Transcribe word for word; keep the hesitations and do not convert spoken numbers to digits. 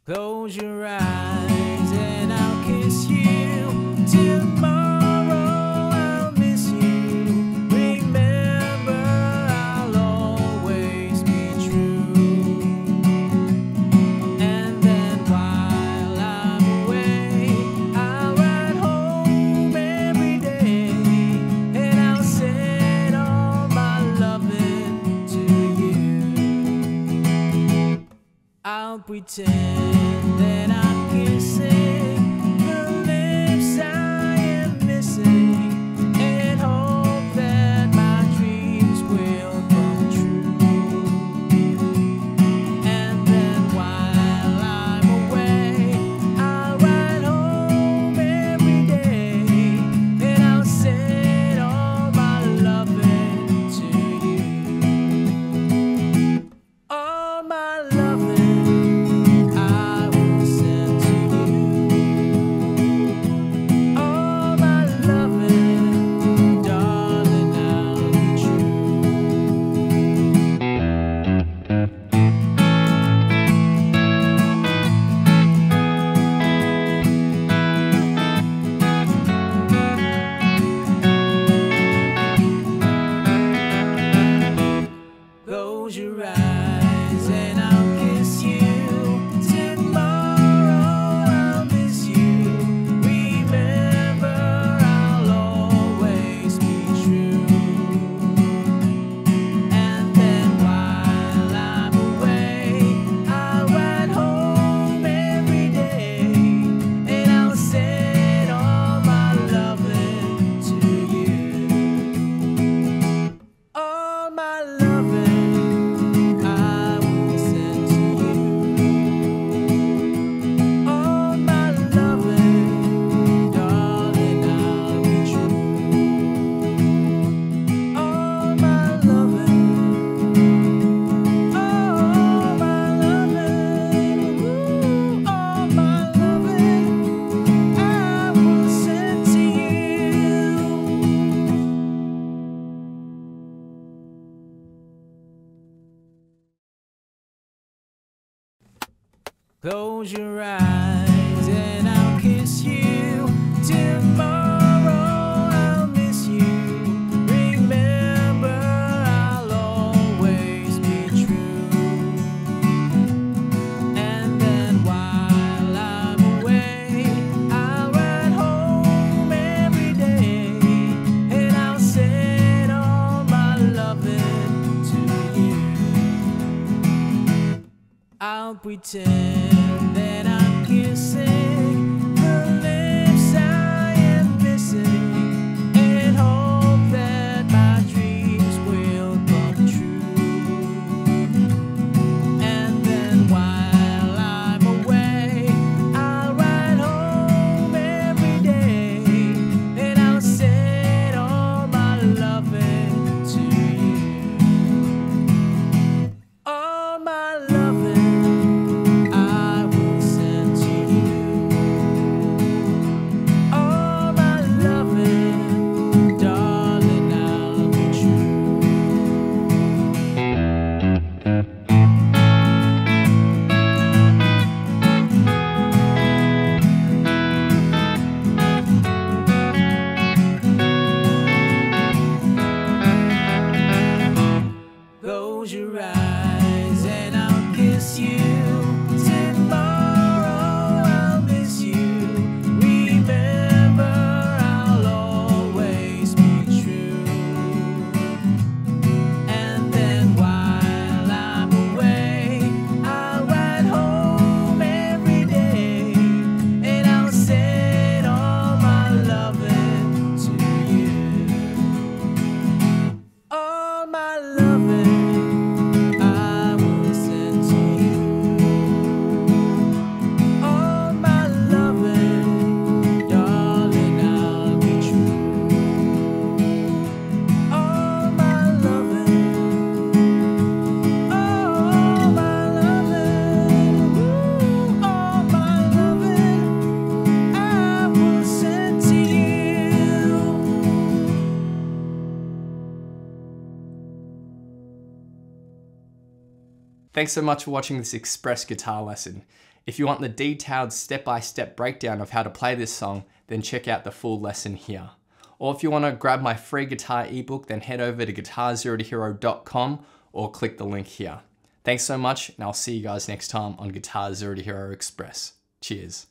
Close your eyes and I'll kiss you. Tomorrow I'll miss you. Remember, I'll always be true. And then while I'm away, I'll ride home every day, and I'll send all my loving to you. I'll pretend that I'm kissing the lips I am missing, and hope that my dreams will come true. And then while I'm away, I'll ride home every day, and I'll send all my loving to you. All my loving Close your eyes and I'll kiss you. Tomorrow I'll miss you. Remember, I'll always be true. And then while I'm away, I'll ride home every day, and I'll send all my loving to you. All my loving Close your eyes and I'll kiss you. Tomorrow I'll miss you. Remember, I'll always be true. And then while I'm away, I'll ride home every day, and I'll send all my loving to you. I'll pretend that I'm kissing the lips I am missing, and hope that my dreams will come true. And then while I'm away, I'll ride home every day, and I'll send all my loving to you. All my loving Close your eyes and I'll kiss you. Tomorrow I'll miss you. Remember, I'll always be true. And then while I'm away, I'll ride home every day, and I'll send all my loving to you. All my loving Thanks so much for watching this express guitar lesson. If you want the detailed step-by-step breakdown of how to play this song, then check out the full lesson here. Or if you want to grab my free guitar ebook, then head over to guitar zero to hero dot com or click the link here. Thanks so much, and I'll see you guys next time on Guitar Zero to Hero Express. Cheers.